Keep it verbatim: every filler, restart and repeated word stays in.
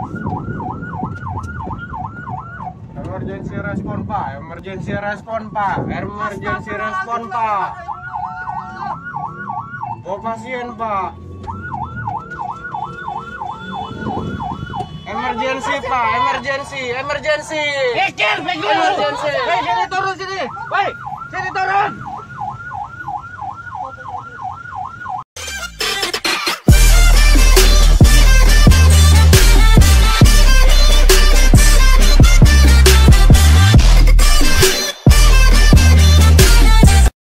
Emergency respon Pak, emergency respon Pak, emergency respon Pak. Bawa pasien Pak. Emergency Pak, emergency, emergency. Emergency. Emergency. Hei, sini turun sini. Hei, sini turun.